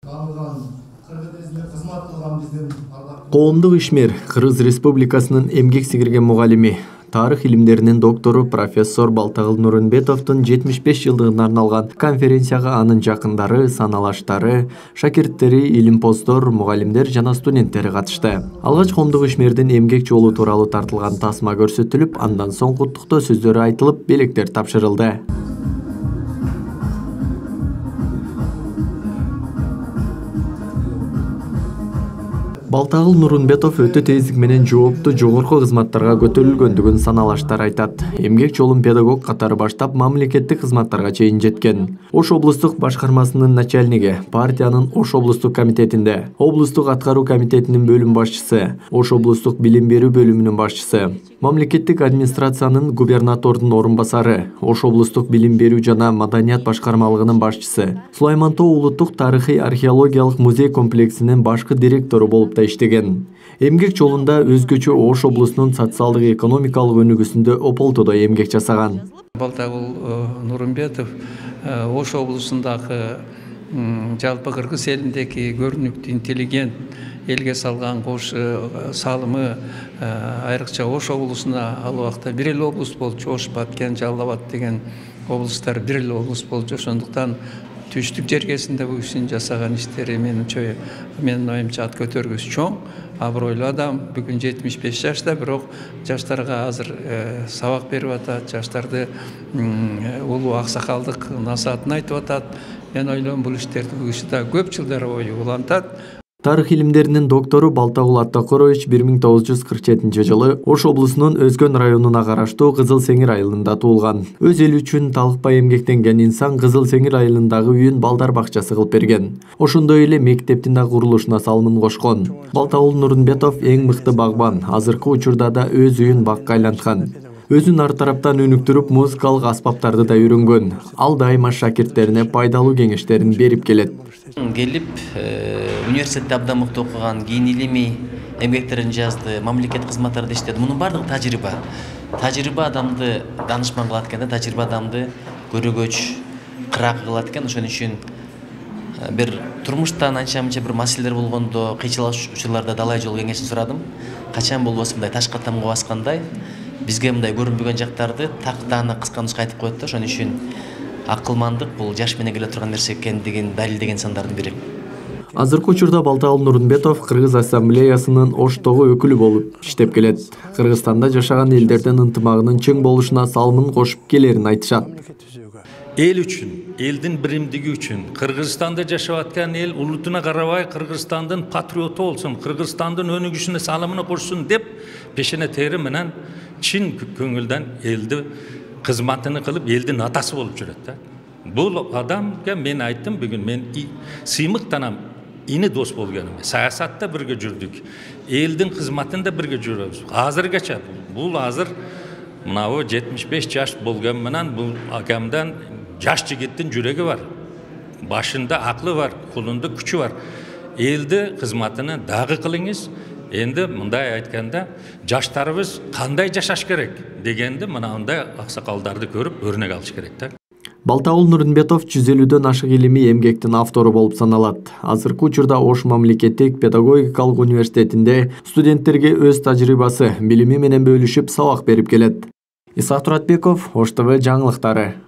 Коомдук ишмер Кыргыз Республикасынын эмгек сиңирген мугалими, тарых илимдеринин доктору профессор Балтагыл Нурмбетовдун 75 жылдыгына арналган конференцияга анын жакындары, саналаштары, шакирттери, илимпоздор, мугалимдер жана студенттери катышты. Алгач коомдук ишмердин эмгек жолу тууралуу тартылган тасма көрсөтүлүп, андан соң куттуктоо сөздөрү айтылып, белектер тапшырылды. Балтагыл Нурмбетов өтө тездик менен жоопту жогорку кызматтарга көтөрүлгөндүгүн саналаштар айтат. Эмгек жолун педагог катары баштап мамлекеттик кызматтарга чейин жеткен. Ош облустук башкармасынын начальниги, партиянын Ош облустук комитетинде, облустук аткаруу комитетинин бөлүм башчысы, Ош облустук билим берүү бөлүмүнүн башчысы, мамлекеттик администрациянын губернатордун орун басары, Ош облустук билим берүү жана маданият башкармалыгынын башчысы, Сулайман Тоо улуттук тарыхый археологиялык музей комплексинин башкы директору болуп иштеген. Эмгек жолунда өзгөчө Ош облусунун социалдык экономикалык өнүгүүсүндө ополтодой эмгек жасаган. Балтагыл Нурмбетов Ош облусундагы жалпы кыргыз элиндеги көрүнүктүү интеллигент элге салган кош салымы айрыкча Ош облусуна ал убакта бир эле облус болчу. Ош, Баткен, Жалал Абад деген облустар бир эле облус болчу. Ошондуктан түштүк жергесинде бул кишинин жасаган иштери менин оюмча ат көтөргүс чоң, абройлуу адам. Бүгүн 75 жашта, бирок жаштарга азыр сабак берип атат, жаштарды улуу аксакалдык насаатын айтып атат. Мен ойлойм, бул иштерди бул киши да көп жылдар бою улантат. Тарых илимдеринин доктору Балтагыл Аттакорович 1947 жылы Ош облусунун Өзгөн районуна караштуу Кызыл Сеңир айылында туулган. Өз эли үчүн талыкпай эмгектенген инсан Кызыл Сеңир айылындагы үйүн балдар бакчасы кылып берген. Ошондой эле мектептин да курулушуна салымын кошкон. Балтагыл Нурмбетов эң мыкты багбан, азыркы учурда да өз үйүн бакка айланткан. Өзүн ар тараптан өнүктүрүп, музыкалык аспаптарды да үйрөнгөн. Ал дайыма шакирттерине пайдалуу кеңештерин берип келет. Келип, университетте абдан мыкты окуган, кийин илимий эмгектерин жазды, мамлекет кызматтарында иштеди. Мунун баардыгы тажрыйба. Тажрыйба адамды данышман кылат экен, тажрыйба адамды көрөгөч, кыракы кылат экен. Ошон үчүн бир турмуштан анча-мынча бир маселелер болгондо, кыйчылык учурларда далай жол кеңешин сурадым. Качан болбосо мындай ташка тамга баскандай, бизге мындай көрүнбөгөн жактарды тактааны кыска нуска айтып коет да. Ошон үчүн акылмандык бул жаш менен келе турган нерсе экендигин далилдеген сандардын бири. Азыркы учурда Балтагыл Нурмбетов Кыргыз ассамблеясынын Оштогу өкүлү болуп иштеп келет. Кыргызстанда жашаган элдердин ынтымагынын чың болушуна салымын кошуп келерин айтышат. Эл үчүн, элдин биримдиги үчүн, Кыргызстанда жашап аткан эл улутуна карабай Кыргызстандын патриоту болсун, Кыргызстандын өнүгүшүнө салымын кошсун деп пешене тери менен чын көңүлдөн элди кызматыны кылып, элдин атасы болуп жүрөт. Бул адамга мен айттым, бүгүн мен сыймыктанам, ини дос болгонум. Саясатта бирге жүрдүк, элдин кызматында бирге жүрөбүз. Азыргача бул азыр мынабу 75 жаш болгон менен бул акамдан жаш жигиттин жүрөгү бар. Башында аклы бар, колунда күчү бар. Элди кызматыны дагы кылыңыз. Энди мындай айтканда, жаштарыбыз кандай жашаш керек дегенди мынандай аксакалдарды көрүп өрнөк алыш керек да. Балтагыл Нурмбетов 150дөн ашык илимий эмгектин автору болуп саналат. Азыркы учурда Ош мамлекеттик педагогикалык университетинде студенттерге өз тажрыйбасы, билими менен бөлүшүп сабак берип келет. Исак Туратбеков, Ош ТВ жаңылыктары.